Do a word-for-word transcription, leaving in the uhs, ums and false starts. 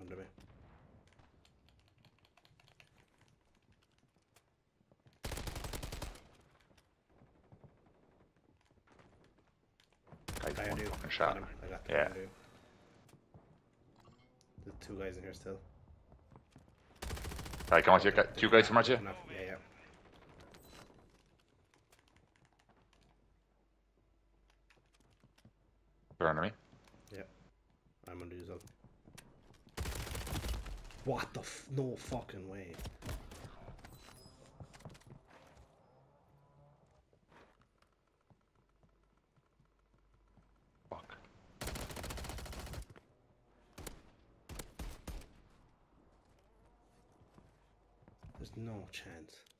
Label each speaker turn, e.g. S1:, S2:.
S1: under me.
S2: Guy's
S1: Guy
S2: one
S1: under you.
S2: fucking
S1: Got
S2: shot.
S1: him. I got the
S2: Yeah.
S1: guy under you. There's two guys in here still.
S2: Right, come on, you got two guys from right you?
S1: Enough. Yeah, yeah.
S2: They're under me.
S1: Yeah. I'm under you as well. What the f- no fucking way.
S2: Fuck.
S1: There's no chance.